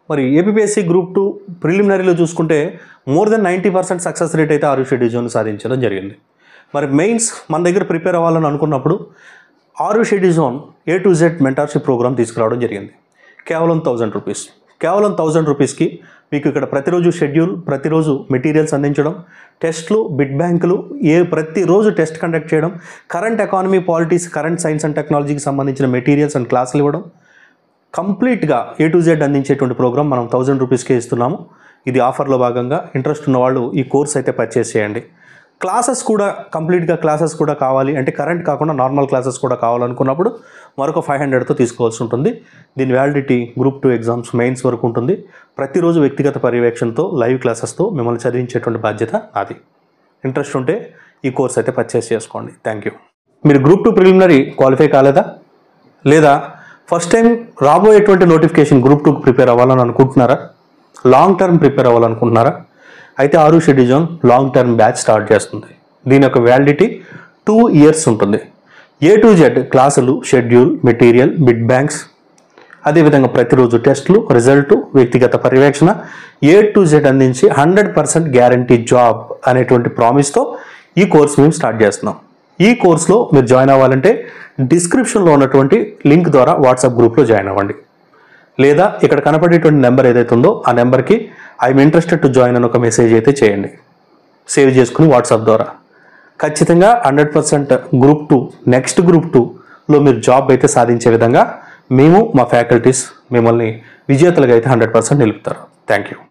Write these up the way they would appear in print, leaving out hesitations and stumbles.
మరి APPSC group 2 ప్రిలిమినరీలో చూసుకుంటే more than 90% success rate అయితే ఆరు షెడ్యూల్ జోన్ సాధించడం జరిగింది. మరి మెయిన్స్ మన దగ్గర ప్రిపేర్ అవ్వాలని అనుకున్నప్పుడు ఆరు schedule zone A to Z mentorship program తీసుకురావడం జరిగింది. కేవలం 1000 రూపీస్. కేవలం 1000 రూపీస్కి మీకు ఇక్కడ ప్రతిరోజు షెడ్యూల్, ప్రతిరోజు మెటీరియల్స్ అందించడం, టెస్ట్లు, బిడ్ బ్యాంకులు, ప్రతిరోజు టెస్ట్ కండక్ట్ చేయడం, current economy, politics, current science and టెక్నాలజీకి సంబంధించిన మెటీరియల్స్ అండ్ క్లాసులు ఇవ్వడం, కంప్లీట్గా A to Z అందించేటువంటి ప్రోగ్రామ్ మనం 1000 రూపీస్కే ఇస్తున్నాము. ఇది ఆఫర్లో భాగంగా ఇంట్రెస్ట్ ఉన్న వాళ్ళు ఈ కోర్స్ అయితే పర్చేస్ చేయండి. క్లాసెస్ కూడా కంప్లీట్గా క్లాసెస్ కూడా కావాలి అంటే కరెంట్ కాకుండా నార్మల్ క్లాసెస్ కూడా కావాలనుకున్నప్పుడు మరొక 500తో తీసుకోవాల్సి ఉంటుంది. దీని వ్యాలిడిటీ గ్రూప్ 2 ఎగ్జామ్స్ మెయిన్స్ వరకు ఉంటుంది. ప్రతిరోజు వ్యక్తిగత పర్యవేక్షణతో లైవ్ క్లాసెస్తో మిమ్మల్ని చదివించేటువంటి బాధ్యత నాది. ఇంట్రెస్ట్ ఉంటే ఈ కోర్స్ అయితే పర్చేస్ చేసుకోండి. Thank you. మీరు గ్రూప్ 2 ప్రిలిమినరీ క్వాలిఫై కాలేదా, లేదా ఫస్ట్ టైం రాబోయేటువంటి నోటిఫికేషన్ గ్రూప్ 2కి ప్రిపేర్ అవ్వాలని అనుకుంటున్నారా, లాంగ్ టర్మ్ ప్రిపేర్ అవ్వాలనుకుంటున్నారా, అయితే ఆరు schedule zone long term batch start చేస్తుంది. దీని యొక్క వ్యాలిడిటీ 2 years ఉంటుంది. A to Z క్లాసులు, షెడ్యూల్, మెటీరియల్, బిడ్ బ్యాంక్స్, అదేవిధంగా ప్రతిరోజు టెస్టులు, రిజల్ట్, వ్యక్తిగత పర్యవేక్షణ, A to Z అందించి 100% గ్యారంటీ జాబ్ అనేటువంటి ప్రామిస్తో ఈ కోర్స్ మేము స్టార్ట్ చేస్తున్నాం. ఈ కోర్సులో మీరు జాయిన్ అవ్వాలంటే డిస్క్రిప్షన్లో ఉన్నటువంటి లింక్ ద్వారా వాట్సాప్ గ్రూప్లో జాయిన్ అవ్వండి, లేదా ఇక్కడ కనపడేటువంటి నెంబర్ ఏదైతే ఉందో ఆ నెంబర్కి ఐఎమ్ ఇంట్రెస్టెడ్ టు జాయిన్ అని ఒక మెసేజ్ అయితే చేయండి. సేవ్ చేసుకుని వాట్సాప్ ద్వారా ఖచ్చితంగా 100% గ్రూప్ 2 నెక్స్ట్ గ్రూప్ 2లో మీరు జాబ్ అయితే సాధించే విధంగా మేము మా ఫ్యాకల్టీస్ మిమ్మల్ని విజేతలుగా అయితే 100% నిలుపుతారు. Thank you.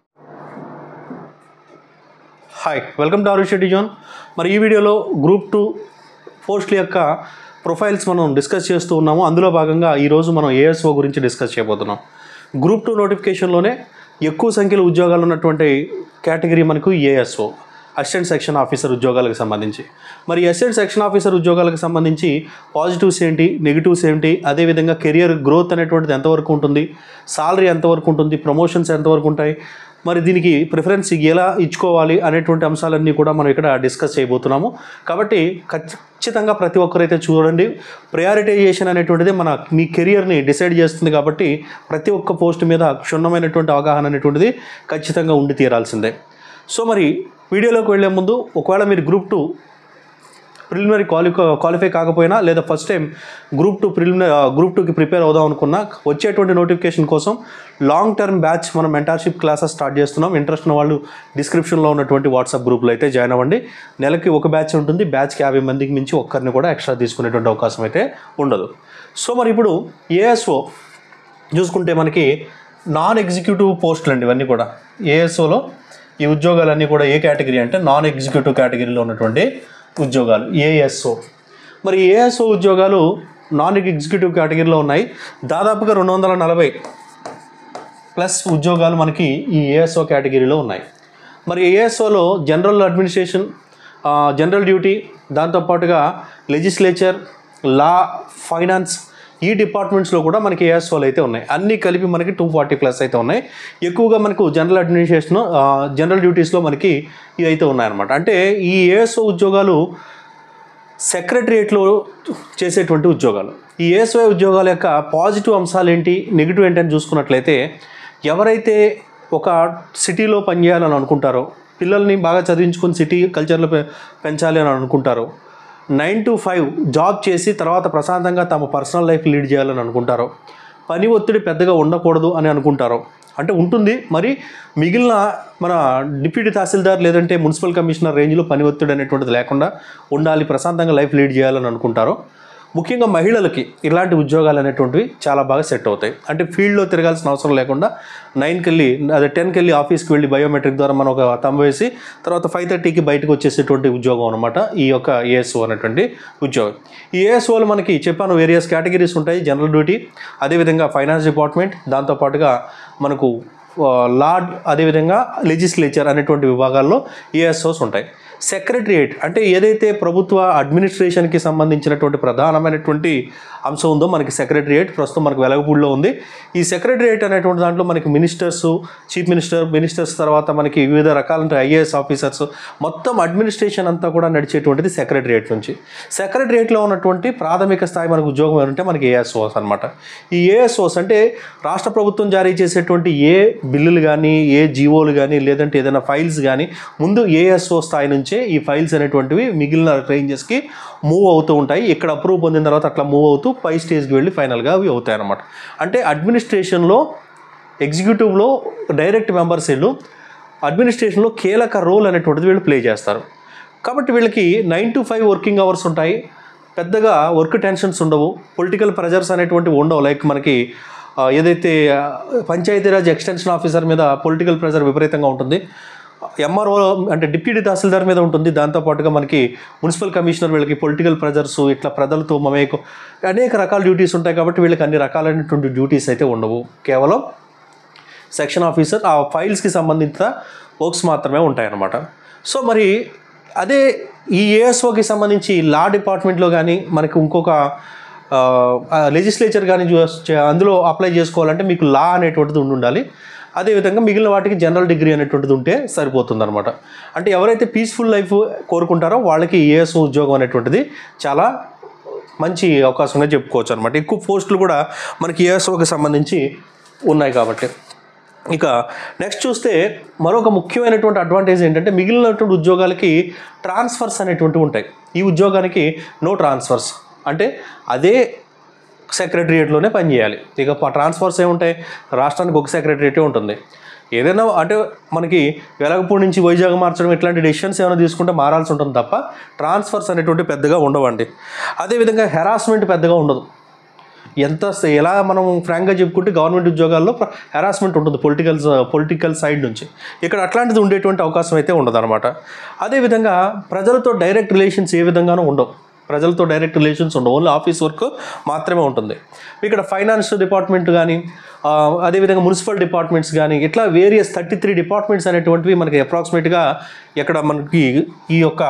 Hi, welcome to ఆరు షెడ్యూల్ జోన్. మరి ఈ వీడియోలో గ్రూప్ 2 పోస్టుల యొక్క ప్రొఫైల్స్ మనం డిస్కస్ చేస్తూ ఉన్నాము. అందులో భాగంగా ఈరోజు మనం ASO గురించి డిస్కస్ చేయబోతున్నాం. గ్రూప్ 2 నోటిఫికేషన్లోనే ఎక్కువ సంఖ్యలో ఉద్యోగాలు ఉన్నటువంటి కేటగిరీ మనకు ASO, అసిస్టెంట్ సెక్షన్ ఆఫీసర్ ఉద్యోగాలకు సంబంధించి. మరి అసిస్టెంట్ సెక్షన్ ఆఫీసర్ ఉద్యోగాలకు సంబంధించి పాజిటివ్స్ ఏంటి, నెగిటివ్స్ ఏంటి, అదేవిధంగా కెరియర్ గ్రోత్ అనేటువంటిది ఎంతవరకు ఉంటుంది, సాలరీ ఎంతవరకు ఉంటుంది, ప్రమోషన్స్ ఎంతవరకు ఉంటాయి, మరి దీనికి ప్రిఫరెన్స్ ఎలా ఇచ్చుకోవాలి అనేటువంటి అంశాలన్నీ కూడా మనం ఇక్కడ డిస్కస్ చేయబోతున్నాము. కాబట్టి ఖచ్చితంగా ప్రతి ఒక్కరైతే చూడండి. ప్రయారిటైజేషన్ అనేటువంటిది మీ కెరియర్ని డిసైడ్ చేస్తుంది. కాబట్టి ప్రతి ఒక్క పోస్ట్ మీద క్షుణ్ణమైనటువంటి అవగాహన అనేటువంటిది ఖచ్చితంగా ఉండి తీరాల్సిందే. సో మరి వీడియోలోకి వెళ్ళే ముందు, ఒకవేళ మీరు గ్రూప్ 2 ప్రిలిమినరీ క్వాలిఫై కాకపోయినా, లేదా ఫస్ట్ టైం గ్రూప్ 2కి ప్రిపేర్ అవుదాం అనుకున్నా, వచ్చేటువంటి నోటిఫికేషన్ కోసం లాంగ్ టర్మ్ బ్యాచ్ మనం మెంటర్షిప్ క్లాసెస్ స్టార్ట్ చేస్తున్నాం. ఇంట్రెస్ట్ ఉన్న వాళ్ళు డిస్క్రిప్షన్లో ఉన్నటువంటి వాట్సాప్ గ్రూప్లో అయితే జాయిన్ అవ్వండి. నెలకి ఒక బ్యాచ్ ఉంటుంది. బ్యాచ్కి 50 మందికి మించి ఒక్కరిని కూడా ఎక్స్ట్రా తీసుకునేటువంటి అవకాశం అయితే ఉండదు. సో మరి ఇప్పుడు ASO చూసుకుంటే మనకి నాన్ ఎగ్జిక్యూటివ్ పోస్టులు అండి. ఇవన్నీ కూడా ASOలో ఈ ఉద్యోగాలన్నీ కూడా ఏ కేటగిరీ అంటే నాన్ ఎగ్జిక్యూటివ్ కేటగిరీలో ఉన్నటువంటి ఉద్యోగాలు ASO. మరి ASO ఉద్యోగాలు నాన్ ఎగ్జిక్యూటివ్ కేటగిరీలో ఉన్నాయి. దాదాపుగా 240+ ఉద్యోగాలు మనకి ఈ ASO కేటగిరీలో ఉన్నాయి. మరి ASOలో జనరల్ అడ్మినిస్ట్రేషన్, జనరల్ డ్యూటీ, దాంతోపాటుగా లెజిస్లేచర్, లా, ఫైనాన్స్, ఈ డిపార్ట్మెంట్స్లో కూడా మనకి ASOలు అయితే ఉన్నాయి. అన్నీ కలిపి మనకి 240+ అయితే ఉన్నాయి. ఎక్కువగా మనకు జనరల్ అడ్మినిస్ట్రేషన్, జనరల్ డ్యూటీస్లో మనకి ఇవి అయితే ఉన్నాయన్నమాట. అంటే ఈ ASO ఉద్యోగాలు సెక్రటరియట్లో చేసేటువంటి ఉద్యోగాలు. ఈ ASO ఉద్యోగాల యొక్క పాజిటివ్ అంశాలు ఏంటి, నెగిటివ్ ఏంటి అని చూసుకున్నట్లయితే, ఎవరైతే ఒక సిటీలో పనిచేయాలని అనుకుంటారో, పిల్లల్ని బాగా చదివించుకొని సిటీ కల్చర్లో పెంచాలి అని అనుకుంటారో, 9 to 5 జాబ్ చేసి తర్వాత ప్రశాంతంగా తమ పర్సనల్ లైఫ్ లీడ్ చేయాలని అనుకుంటారో, పని ఒత్తిడి పెద్దగా ఉండకూడదు అని అనుకుంటారో, అంటే ఉంటుంది మరి మిగిలిన మన డిప్యూటీ తహసీల్దార్ లేదంటే మున్సిపల్ కమిషనర్ రేంజ్లో పని ఒత్తిడి అనేటువంటిది లేకుండా ఉండాలి, ప్రశాంతంగా లైఫ్ లీడ్ చేయాలని అనుకుంటారో, ముఖ్యంగా మహిళలకి ఇలాంటి ఉద్యోగాలు అనేటువంటివి చాలా బాగా సెట్ అవుతాయి. అంటే ఫీల్డ్లో తిరగాల్సిన అవసరం లేకుండా 10కి వెళ్ళి ఆఫీస్కి వెళ్ళి బయోమెట్రిక్ ద్వారా మనం ఒక తంబు వేసి తర్వాత 5:30కి బయటకు వచ్చేసేటువంటి ఉద్యోగం అనమాట ఈ యొక్క ASO అనేటువంటి ఉద్యోగం. ఈ ASOలు మనకి చెప్పాను వేరియస్ కేటగిరీస్ ఉంటాయి. జనరల్ డ్యూటీ, అదేవిధంగా ఫైనాన్స్ డిపార్ట్మెంట్, దాంతోపాటుగా మనకు లా, అదేవిధంగా లెజిస్లేచర్ అనేటువంటి విభాగాల్లో ASOస్ ఉంటాయి. సెక్రటరియేట్ అంటే ఏదైతే ప్రభుత్వ అడ్మినిస్ట్రేషన్కి సంబంధించినటువంటి ప్రధానమైనటువంటి అంశం ఉందో మనకి సెక్రటరియేట్ ప్రస్తుతం మనకు వెలగపూడిలో ఉంది. ఈ సెక్రటరియేట్ అనేటువంటి దాంట్లో మనకి మినిస్టర్స్, చీఫ్ మినిస్టర్స్ తర్వాత మనకి వివిధ రకాల ఐఏఎస్ ఆఫీసర్స్, మొత్తం అడ్మినిస్ట్రేషన్ అంతా కూడా నడిచేటువంటిది సెక్రటరియేట్ నుంచి. సెక్రటరియేట్లో ఉన్నటువంటి ప్రాథమిక స్థాయి మనకు ఉద్యోగం ఏంటంటే మనకి ఏఎస్ఓస్ అనమాట. ఈ ఏఎస్ఓస్ అంటే రాష్ట్ర ప్రభుత్వం జారీ చేసేటువంటి ఏ బిల్లులు కానీ, ఏ జీవోలు కానీ, లేదంటే ఏదైనా ఫైల్స్ కానీ ముందు ఏఎస్ఓ స్థాయి నుంచే ఈ ఫైల్స్ అనేటువంటివి మిగిలిన రేంజెస్కి మూవ్ అవుతూ ఉంటాయి. ఇక్కడ అప్రూవ్ పొందిన తర్వాత అట్లా మూవ్ అవుతూ పై స్టేజ్కి వెళ్ళి ఫైనల్గా అవి అవుతాయి అన్నమాట. అంటే అడ్మినిస్ట్రేషన్లో, ఎగ్జిక్యూటివ్లో డైరెక్ట్ మెంబర్స్ వీళ్ళు అడ్మినిస్ట్రేషన్లో కీలక రోల్ అనేటువంటిది వీళ్ళు ప్లే చేస్తారు. కాబట్టి వీళ్ళకి 9 to 5 వర్కింగ్ అవర్స్ ఉంటాయి. పెద్దగా వర్క్ టెన్షన్స్ ఉండవు, పొలిటికల్ ప్రెజర్స్ అనేటువంటివి ఉండవు. లైక్ మనకి ఏదైతే పంచాయతీరాజ్ ఎక్స్టెన్షన్ ఆఫీసర్ మీద పొలిటికల్ ప్రెజర్ విపరీతంగా ఉంటుంది, ఎంఆర్ఓ అంటే డిప్యూటీ తహసీల్దార్ మీద ఉంటుంది. దాంతోపాటుగా మనకి మున్సిపల్ కమిషనర్ వీళ్ళకి పొలిటికల్ ప్రెజర్స్, ఇట్లా ప్రజలతో మమేకం అనేక రకాల డ్యూటీస్ ఉంటాయి. కాబట్టి వీళ్ళకి అన్ని రకాలైనటువంటి డ్యూటీస్ అయితే ఉండవు. కేవలం సెక్షన్ ఆఫీసర్ ఆ ఫైల్స్కి సంబంధించిన వర్క్స్ మాత్రమే ఉంటాయన్నమాట. సో మరి అదే ఈ ఏఎస్ఓకి సంబంధించి లా డిపార్ట్మెంట్లో కానీ మనకి ఇంకొక లెజిస్లేచర్ కానీ అందులో అప్లై చేసుకోవాలంటే మీకు లా అనేటువంటిది ఉండాలి. అదేవిధంగా మిగిలిన వాటికి జనరల్ డిగ్రీ అనేటువంటిది ఉంటే సరిపోతుంది అనమాట. అంటే ఎవరైతే పీస్ఫుల్ లైఫ్ కోరుకుంటారో వాళ్ళకి ఏఎస్ఓ ఉద్యోగం అనేటువంటిది చాలా మంచి అవకాశంగా చెప్పుకోవచ్చు అనమాట. ఎక్కువ పోస్టులు కూడా మనకి ఏఎస్ఓకి సంబంధించి ఉన్నాయి కాబట్టి. ఇక నెక్స్ట్ చూస్తే మరొక ముఖ్యమైనటువంటి అడ్వాంటేజ్ ఏంటంటే మిగిలినటువంటి ఉద్యోగాలకి ట్రాన్స్ఫర్స్ అనేటువంటివి ఉంటాయి. ఈ ఉద్యోగానికి నో ట్రాన్స్ఫర్స్, అంటే అదే సెక్రటరియేట్లోనే పనిచేయాలి. ఇక ట్రాన్స్ఫర్స్ ఏముంటాయి, రాష్ట్రానికి ఒక సెక్రటరియేటే ఉంటుంది. ఏదైనా అంటే మనకి వెలగపూడి నుంచి వైజాగ్ మార్చడం ఇట్లాంటి డెసిషన్స్ ఏమైనా తీసుకుంటే మారాల్సి ఉంటుంది తప్ప ట్రాన్స్ఫర్స్ అనేటువంటి పెద్దగా ఉండవండి. అదేవిధంగా హెరాస్మెంట్ పెద్దగా ఉండదు. ఎలా మనం ఫ్రాంక్గా చెప్పుకుంటే గవర్నమెంట్ ఉద్యోగాల్లో హెరాస్మెంట్ ఉంటుంది పొలిటికల్ సైడ్ నుంచి. ఇక్కడ అట్లాంటిది ఉండేటువంటి అవకాశం అయితే ఉండదు అనమాట. అదేవిధంగా ప్రజలతో డైరెక్ట్ రిలేషన్స్ ఏ విధంగానూ ఉండవు. ఓన్లీ ఆఫీస్ వర్క్ మాత్రమే ఉంటుంది. ఇక్కడ ఫైనాన్స్ డిపార్ట్మెంట్ కానీ, అదేవిధంగా మున్సిపల్ డిపార్ట్మెంట్స్ కానీ, ఇట్లా వేరియస్ 33 డిపార్ట్మెంట్స్ అనేటువంటివి మనకి అప్రాక్సిమేట్గా ఇక్కడ మనకి ఈ యొక్క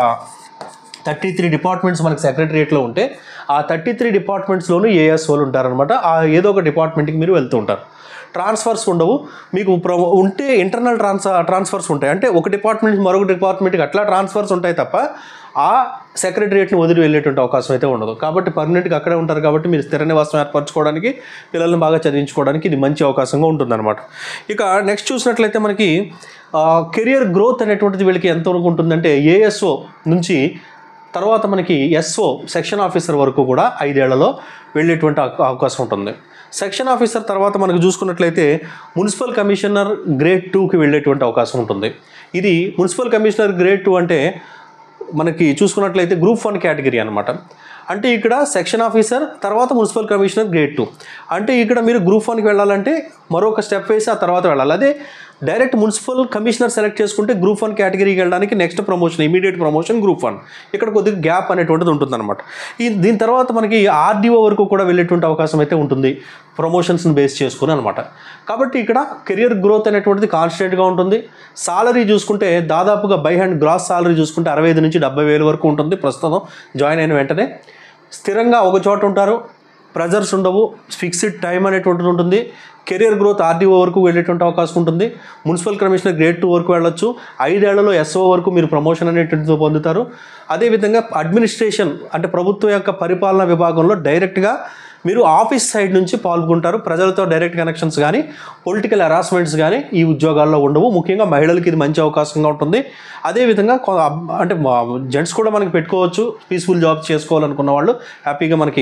33 డిపార్ట్మెంట్స్ మనకి సెక్రటరియేట్లో ఉంటే ఆ 33 డిపార్ట్మెంట్స్లోనూ ఏఎస్ఓలు ఉంటారనమాట. ఆ ఏదో ఒక డిపార్ట్మెంట్కి మీరు వెళ్తూ ఉంటారు. ట్రాన్స్ఫర్స్ ఉండవు. మీకు ఉంటే ఇంటర్నల్ ట్రాన్స్ఫర్స్ ఉంటాయి. అంటే ఒక డిపార్ట్మెంట్ నుంచి మరొక డిపార్ట్మెంట్కి అట్లా ట్రాన్స్ఫర్స్ ఉంటాయి తప్ప ఆ సెక్రటరియేట్ని వదిలి వెళ్ళేటువంటి అవకాశం అయితే ఉండదు. కాబట్టి పర్మనెంట్గా అక్కడే ఉంటారు. కాబట్టి మీరు స్థిర నివాసం ఏర్పరచుకోవడానికి, పిల్లల్ని బాగా చదివించుకోవడానికి ఇది మంచి అవకాశంగా ఉంటుందన్నమాట. ఇక నెక్స్ట్ చూసినట్లయితే మనకి కెరియర్ గ్రోత్ అనేటువంటిది వీళ్ళకి ఎంతవరకు ఉంటుందంటే ఏఎస్ఓ నుంచి తర్వాత మనకి ఎస్ఓ సెక్షన్ ఆఫీసర్ వరకు కూడా 5 ఏళ్లలో వెళ్ళేటువంటి అవకాశం ఉంటుంది. సెక్షన్ ఆఫీసర్ తర్వాత మనకు చూసుకున్నట్లయితే మున్సిపల్ కమిషనర్ గ్రేడ్ 2కి వెళ్ళేటువంటి అవకాశం ఉంటుంది. ఇది మున్సిపల్ కమిషనర్ గ్రేడ్ 2 అంటే మనకి చూసుకున్నట్లయితే గ్రూప్ 1 కేటగిరీ అనమాట. అంటే ఇక్కడ సెక్షన్ ఆఫీసర్ తర్వాత మున్సిపల్ కమిషనర్ గ్రేడ్ 2. అంటే ఇక్కడ మీరు గ్రూప్ 1కి వెళ్ళాలంటే మరొక స్టెప్ వేసి ఆ తర్వాత వెళ్ళాలి. అదే డైరెక్ట్ మున్సిపల్ కమిషనర్ సెలెక్ట్ చేసుకుంటే గ్రూప్ 1 కేటగిరీకి వెళ్ళడానికి next promotion, immediate promotion group 1. ఇక్కడ కొద్దిగా గ్యాప్ అనేటువంటిది ఉంటుందన్నమాట. దీని తర్వాత మనకి ఆర్డీఓ వరకు కూడా వెళ్ళేటువంటి అవకాశం అయితే ఉంటుంది, ప్రమోషన్స్ని బేస్ చేసుకుని అనమాట. కాబట్టి ఇక్కడ కెరియర్ గ్రోత్ అనేటువంటిది కాన్స్టెంట్గా ఉంటుంది. సాలరీ చూసుకుంటే దాదాపుగా బై హ్యాండ్ గ్రాస్ సాలరీ చూసుకుంటే 65 నుంచి 70,000 వరకు ఉంటుంది. ప్రస్తుతం జాయిన్ అయిన వెంటనే స్థిరంగా ఒక చోట ఉంటారు, ప్రెజర్స్ ఉండవు, ఫిక్స్డ్ టైం అనేటువంటిది ఉంటుంది. కెరియర్ గ్రోత్ ఆర్డీఓ వరకు వెళ్ళేటువంటి అవకాశం ఉంటుంది. మున్సిపల్ కమిషనర్ గ్రేడ్ 2 వరకు వెళ్ళొచ్చు. 5 ఏళ్లలో ఎస్ఓ వరకు మీరు ప్రమోషన్ అనేటువంటితో పొందుతారు. అదేవిధంగా అడ్మినిస్ట్రేషన్ అంటే ప్రభుత్వం యొక్క పరిపాలనా విభాగంలో డైరెక్ట్గా మీరు ఆఫీస్ సైడ్ నుంచి పాల్గొంటారు. ప్రజలతో డైరెక్ట్ కనెక్షన్స్ కానీ, పొలిటికల్ హెరాస్మెంట్స్ కానీ ఈ ఉద్యోగాల్లో ఉండవు. ముఖ్యంగా మహిళలకి ఇది మంచి అవకాశంగా ఉంటుంది. అదేవిధంగా అంటే జెంట్స్ కూడా మనకి పెట్టుకోవచ్చు. పీస్ఫుల్ జాబ్ చేసుకోవాలనుకున్న వాళ్ళు హ్యాపీగా మనకి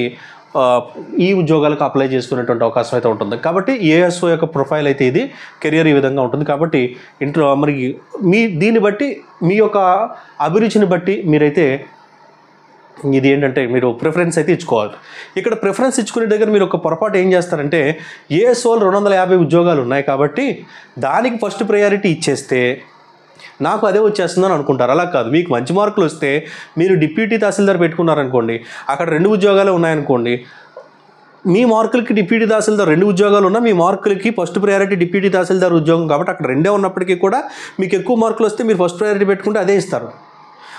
ఈ ఉద్యోగాలకు అప్లై చేసుకునేటువంటి అవకాశం అయితే ఉంటుంది. కాబట్టి ఏఎస్ఓ యొక్క ప్రొఫైల్ అయితే ఇది, కెరియర్ ఈ విధంగా ఉంటుంది. కాబట్టి మరి దీన్ని బట్టి మీ యొక్క అభిరుచిని బట్టి మీరైతే ఇది ఏంటంటే మీరు ప్రిఫరెన్స్ అయితే ఇచ్చుకోవాలి. ఇక్కడ ప్రిఫరెన్స్ ఇచ్చుకునే దగ్గర మీరు ఒక పొరపాటు ఏం చేస్తారంటే ఏఎస్ఓలు 250 ఉద్యోగాలు ఉన్నాయి కాబట్టి దానికి ఫస్ట్ ప్రయారిటీ ఇచ్చేస్తే నాకు అదే వచ్చేస్తుందని అనుకుంటారు. అలా కాదు. మీకు మంచి మార్కులు వస్తే మీరు డిప్యూటీ తహసీల్దార్ పెట్టుకున్నారనుకోండి, అక్కడ 2 ఉద్యోగాలు ఉన్నాయనుకోండి, మీ మార్కులకి డిప్యూటీ తహసీల్దార్ 2 ఉద్యోగాలు ఉన్నా మీ మార్కులకి ఫస్ట్ ప్రయారిటీ డిప్యూటీ తహసీల్దార్ ఉద్యోగం కాబట్టి అక్కడ 2 ఉన్నప్పటికీ కూడా మీకు ఎక్కువ మార్కులు వస్తే మీరు ఫస్ట్ ప్రయారిటీ పెట్టుకుంటే అదే ఇస్తారు.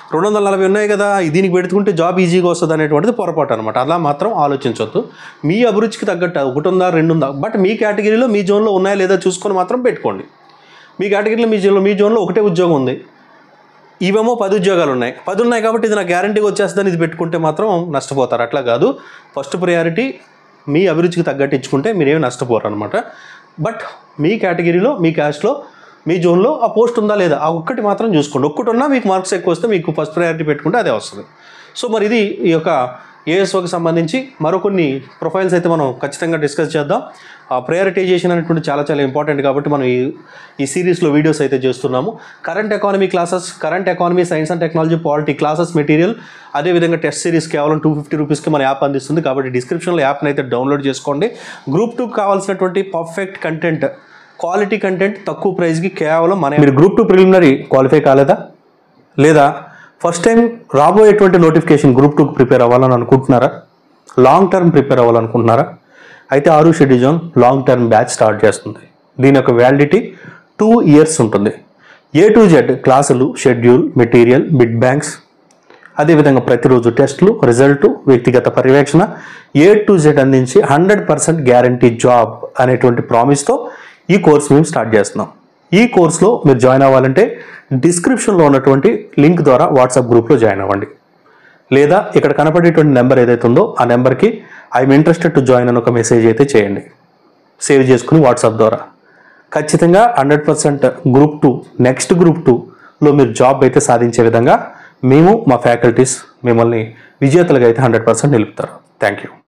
240 ఉన్నాయి కదా, దీనికి పెట్టుకుంటే జాబ్ ఈజీగా వస్తుంది అనేటువంటిది పొరపాటు అనమాట. అలా మాత్రం ఆలోచించవద్దు. మీ అభిరుచికి తగ్గట్టు 1 ఉందా 2 ఉందా, బట్ మీ కేటగిరీలో మీ జోన్లో ఉన్నాయా లేదా చూసుకొని మాత్రం పెట్టుకోండి. మీ కేటగిరీలో మీ జోన్లో ఒకటే ఉద్యోగం ఉంది, ఇవేమో 10 ఉద్యోగాలు ఉన్నాయి. 10 ఉన్నాయి కాబట్టి ఇది నాకు గ్యారంటీగా వచ్చేస్తుందని ఇది పెట్టుకుంటే మాత్రం నష్టపోతారు. అట్లా కాదు, ఫస్ట్ ప్రయారిటీ మీ అభిరుచికి తగ్గట్టు ఇచ్చుకుంటే మీరేమి నష్టపోరు అనమాట. బట్ మీ కేటగిరీలో మీ క్యాస్ట్లో మీ జోన్లో ఆ పోస్ట్ ఉందా లేదా ఆ ఒక్కటి మాత్రం చూసుకోండి. ఒక్కటి ఉన్నా మీకు మార్క్స్ ఎక్కువ వస్తే మీకు ఫస్ట్ ప్రయారిటీ పెట్టుకుంటే అదే వస్తుంది. సో మరి ఇది ఈ యొక్క ఏఎస్ఓకి సంబంధించి మరికొన్ని ప్రొఫైల్స్ అయితే మనం ఖచ్చితంగా డిస్కస్ చేద్దాం. ప్రయారిటైజేషన్ అనేటువంటి చాలా చాలా ఇంపార్టెంట్ కాబట్టి మనం ఈ సిరీస్లో వీడియోస్ అయితే చేస్తున్నాము. Current economy classes, current economy, science and technology, polity classes material, అదేవిధంగా టెస్ట్ సిరీస్ కేవలం 250 రూపీస్కి మన యాప్ అందిస్తుంది. కాబట్టి డిస్క్రిప్షన్లో యాప్ని అయితే డౌన్లోడ్ చేసుకోండి. గ్రూప్ 2 కావాల్సినటువంటి పర్ఫెక్ట్ కంటెంట్, క్వాలిటీ కంటెంట్ తక్కువ ప్రైస్కి కేవలం మీరు గ్రూప్ 2 ప్రిలిమినరీ క్వాలిఫై కాలేదా, లేదా ఫస్ట్ టైం రాబోయేటువంటి నోటిఫికేషన్ గ్రూప్ 2కి ప్రిపేర్ అవ్వాలని అనుకుంటున్నారా, లాంగ్ టర్మ్ ప్రిపేర్ అవ్వాలనుకుంటున్నారా, అయితే ఆరు schedule zone long term batch start చేస్తుంది. దీని యొక్క వ్యాలిడిటీ 2 years ఉంటుంది. A to Z క్లాసులు, షెడ్యూల్, మెటీరియల్, బిడ్ బ్యాంక్స్, అదేవిధంగా ప్రతిరోజు టెస్టులు, రిజల్ట్, వ్యక్తిగత పర్యవేక్షణ, A to Z అందించి 100% గ్యారంటీ జాబ్ అనేటువంటి ప్రామిస్తో ఈ కోర్స్ మేము స్టార్ట్ చేస్తున్నాం. ఈ కోర్సులో మీరు జాయిన్ అవ్వాలంటే డిస్క్రిప్షన్లో ఉన్నటువంటి లింక్ ద్వారా వాట్సాప్ గ్రూప్లో జాయిన్ అవ్వండి, లేదా ఇక్కడ కనపడేటువంటి నెంబర్ ఏదైతే ఉందో ఆ నెంబర్కి ఐఎమ్ ఇంట్రెస్టెడ్ టు జాయిన్ అని ఒక మెసేజ్ అయితే చేయండి. సేవ్ చేసుకుని వాట్సాప్ ద్వారా ఖచ్చితంగా 100% గ్రూప్ 2 నెక్స్ట్ గ్రూప్ 2లో మీరు జాబ్ అయితే సాధించే విధంగా మేము మా ఫ్యాకల్టీస్ మిమ్మల్ని విజేతలుగా అయితే 100% నిలుపుతారు. Thank you.